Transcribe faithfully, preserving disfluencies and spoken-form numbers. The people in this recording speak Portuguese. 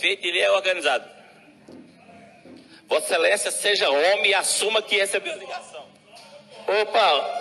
feito, ele é organizado. Vossa Excelência seja homem e assuma que recebeu a ligação. Opa,